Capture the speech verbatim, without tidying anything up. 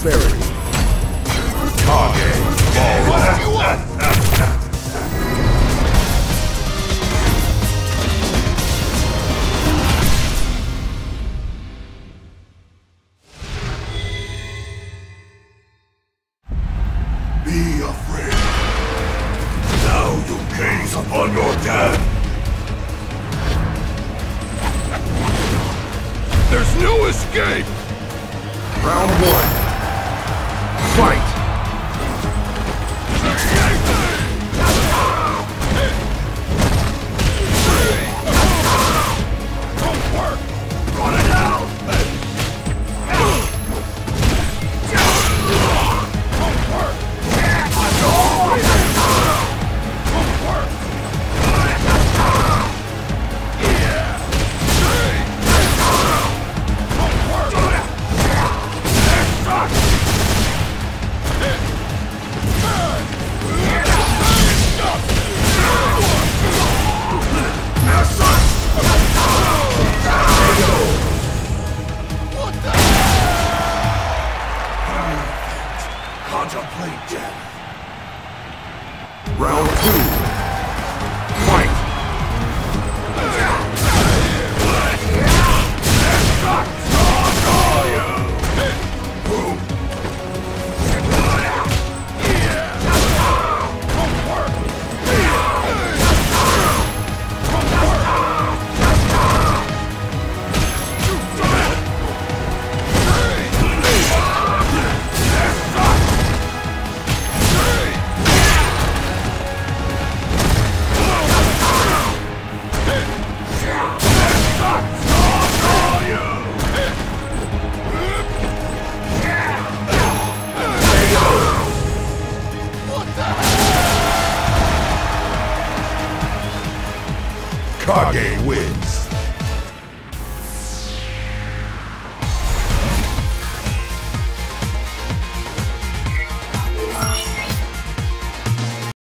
prosperity. Kage, Balrog. Be afraid. Now you gaze upon your death. There's no escape! Round one. Fight! Run it out! Contemplate death. Round two. Fight! Kage wins.